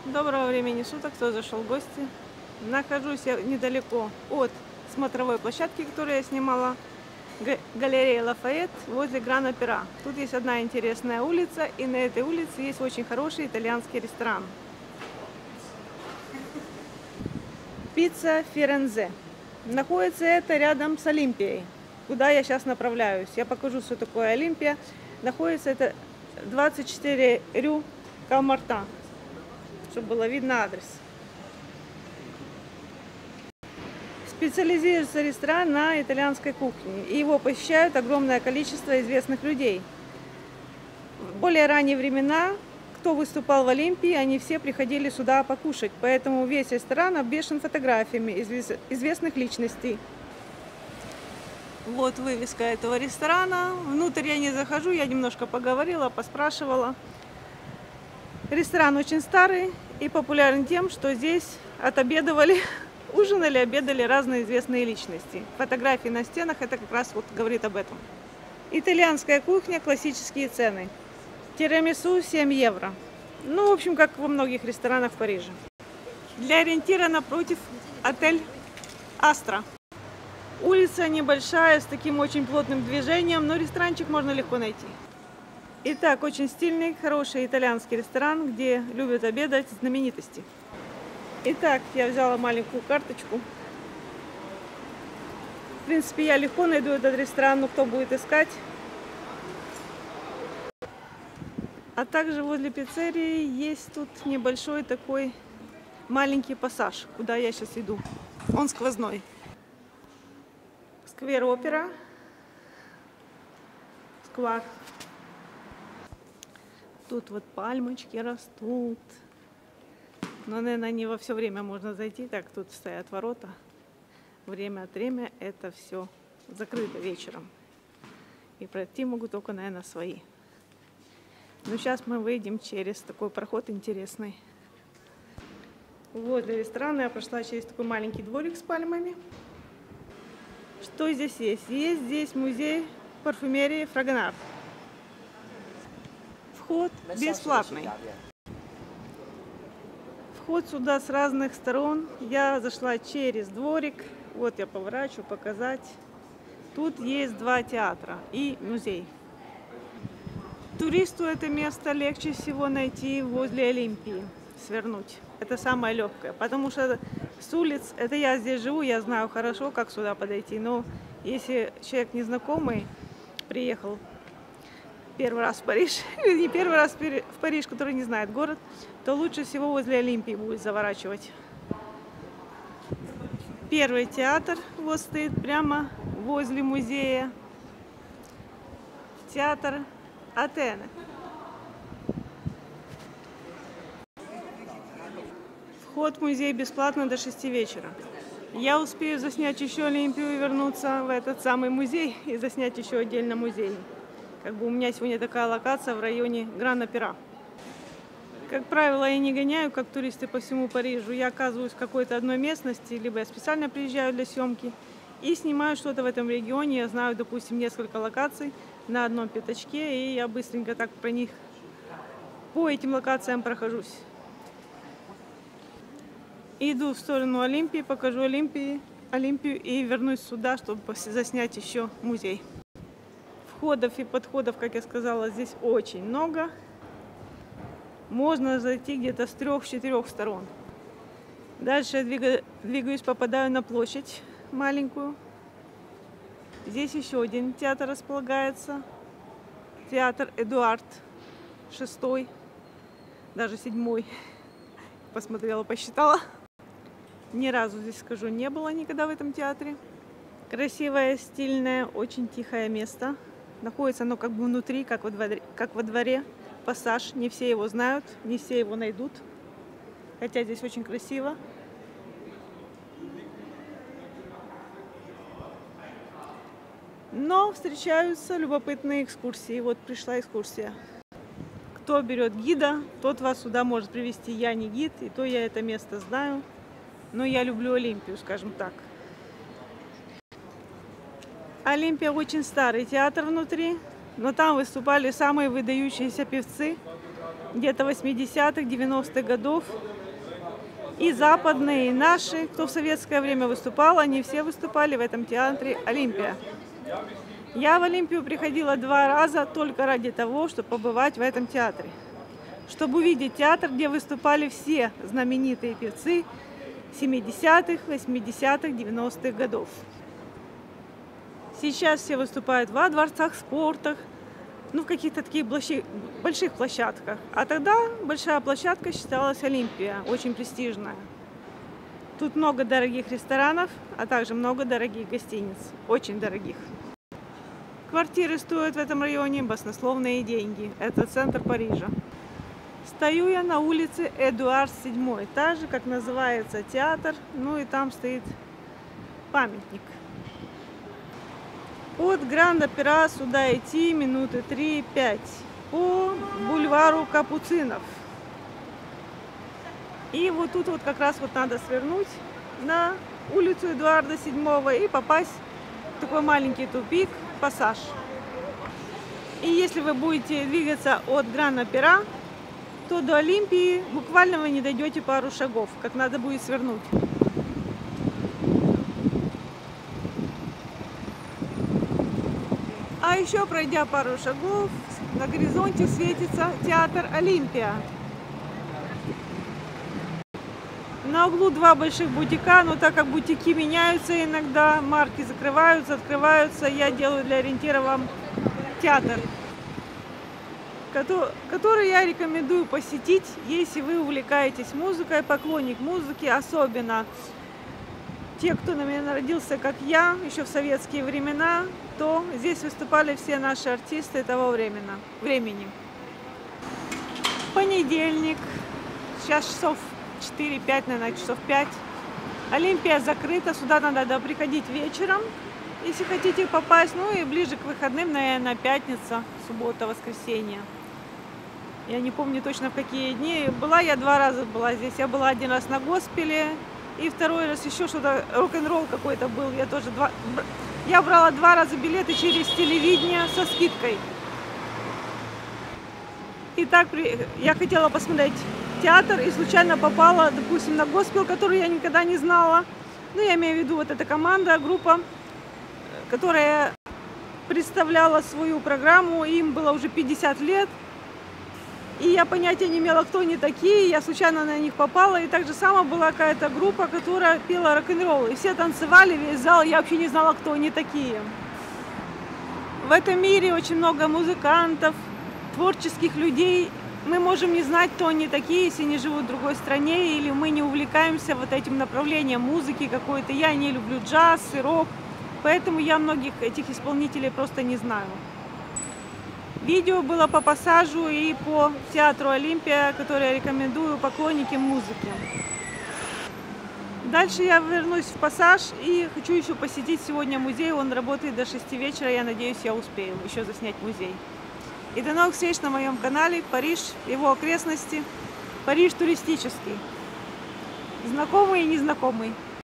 Доброго времени суток, кто зашел в гости. Нахожусь я недалеко от смотровой площадки, которую я снимала, галерея Лафайет возле Гран-Опера. Тут есть одна интересная улица, и на этой улице есть очень хороший итальянский ресторан. Пицца Ферензе. Находится это рядом с Олимпией, куда я сейчас направляюсь. Я покажу, что такое Олимпия. Находится это 24 Рю Калмарта, чтобы было видно адрес. Специализируется ресторан на итальянской кухне, и его посещают огромное количество известных людей. В более ранние времена, кто выступал в Олимпии, они все приходили сюда покушать, поэтому весь ресторан обвешан фотографиями известных личностей. Вот вывеска этого ресторана. Внутрь я не захожу, я немножко поговорила, поспрашивала. Ресторан очень старый и популярен тем, что здесь отобедывали, ужинали, обедали разные известные личности. Фотографии на стенах это как раз вот говорит об этом. Итальянская кухня, классические цены. Тирамису 7 евро. Ну, в общем, как во многих ресторанах в Париже. Для ориентира напротив отель Астра. Улица небольшая, с таким очень плотным движением, но ресторанчик можно легко найти. Итак, очень стильный, хороший итальянский ресторан, где любят обедать знаменитости. Итак, я взяла маленькую карточку. В принципе, я легко найду этот ресторан, но кто будет искать. А также возле пиццерии есть тут небольшой такой маленький пассаж, куда я сейчас иду. Он сквозной. Сквер Опера. Сквар. Тут вот пальмочки растут. Но, наверное, не во все время можно зайти, так тут стоят ворота. Время от времени это все закрыто вечером. И пройти могут только, наверное, свои. Но сейчас мы выйдем через такой проход интересный. Возле ресторана я прошла через такой маленький дворик с пальмами. Что здесь есть? Есть здесь музей парфюмерии Фрагонар. Вход бесплатный. Вход сюда с разных сторон. Я зашла через дворик. Вот я поворачиваю, показать. Тут есть 2 театра и музей. Туристу это место легче всего найти возле Олимпии, свернуть. Это самое легкое, потому что с улиц, это я здесь живу, я знаю хорошо, как сюда подойти. Но если человек незнакомый приехал первый раз в Париж, не первый раз в Париж, который не знает город, то лучше всего возле Олимпии будет заворачивать. Первый театр вот стоит прямо возле музея. Театр Атены. Вход в музей бесплатно до 6 вечера. Я успею заснять еще Олимпию и вернуться в этот самый музей и заснять еще отдельно музей. Как бы у меня сегодня такая локация в районе Гран-Опера. Как правило, я не гоняю, как туристы по всему Парижу. Я оказываюсь в какой-то одной местности, либо я специально приезжаю для съемки и снимаю что-то в этом регионе. Я знаю, допустим, несколько локаций на одном пятачке, и я быстренько так про них, по этим локациям прохожусь. Иду в сторону Олимпии, покажу Олимпию и вернусь сюда, чтобы заснять еще музей. Входов и подходов, как я сказала, здесь очень много. Можно зайти где-то с 3-4 сторон. Дальше я двигаюсь, попадаю на площадь маленькую. Здесь еще один театр располагается. Театр Эдуард VI, даже 7. Посмотрела, посчитала. Ни разу, здесь скажу, не было никогда в этом театре. Красивое, стильное, очень тихое место. Находится оно как бы внутри, как во дворе. Пассаж, не все его знают, не все его найдут. Хотя здесь очень красиво. Но встречаются любопытные экскурсии. Вот пришла экскурсия. Кто берет гида, тот вас сюда может привезти. Я не гид, и то я это место знаю. Но я люблю Олимпию, скажем так. Олимпия очень старый театр внутри, но там выступали самые выдающиеся певцы где-то 80-х, 90-х годов. И западные, и наши, кто в советское время выступал, они все выступали в этом театре «Олимпия». Я в Олимпию приходила 2 раза только ради того, чтобы побывать в этом театре. Чтобы увидеть театр, где выступали все знаменитые певцы 70-х, 80-х, 90-х годов. Сейчас все выступают во дворцах спорта, в каких-то таких больших площадках. А тогда большая площадка считалась Олимпия, очень престижная. Тут много дорогих ресторанов, а также много дорогих гостиниц, очень дорогих. Квартиры стоят в этом районе баснословные деньги. Это центр Парижа. Стою я на улице Эдуард VII, так же, как называется театр, и там стоит памятник. От Гранд-Опера сюда идти минуты 3-5 по бульвару Капуцинов. И вот тут как раз надо свернуть на улицу Эдуарда VII и попасть в такой маленький тупик, пассаж. И если вы будете двигаться от Гранд-Опера, то до Олимпии буквально вы не дойдете пару шагов, как надо будет свернуть. А еще, пройдя пару шагов, на горизонте светится театр «Олимпия». На углу 2 больших бутика, но так как бутики меняются иногда, марки закрываются, открываются, я делаю для ориентира вам театр, который я рекомендую посетить, если вы увлекаетесь музыкой, поклонник музыки, особенно те, кто, наверное, родился, как я, еще в советские времена, то здесь выступали все наши артисты того времени. Понедельник, сейчас часов 4-5, наверное, часов 5. Олимпия закрыта, сюда надо приходить вечером, если хотите попасть, и ближе к выходным, наверное, пятница, суббота, воскресенье. Я не помню точно в какие дни. Я 2 раза здесь. Я была 1 раз на госпеле, и 2-й раз еще что-то, рок-н-ролл какой-то был. Я брала 2 раза билеты через телевидение со скидкой. Итак, я хотела посмотреть театр и случайно попала, допустим, на госпел, который я никогда не знала. Я имею в виду эта команда, группа, которая представляла свою программу, им было уже 50 лет. И я понятия не имела, кто они такие, я случайно на них попала. И так же само была какая-то группа, которая пела рок-н-ролл. И все танцевали, весь зал, я вообще не знала, кто они такие. В этом мире очень много музыкантов, творческих людей. Мы можем не знать, кто они такие, если не живут в другой стране, или мы не увлекаемся этим направлением музыки какой-то. Я не люблю джаз и рок, поэтому я многих этих исполнителей просто не знаю. Видео было по пассажу и по театру «Олимпия», который я рекомендую поклонникам музыки. Дальше я вернусь в пассаж и хочу еще посетить сегодня музей. Он работает до 6 вечера, я надеюсь, я успею еще заснять музей. И до новых встреч на моем канале Париж, его окрестности, Париж туристический. Знакомый и незнакомый.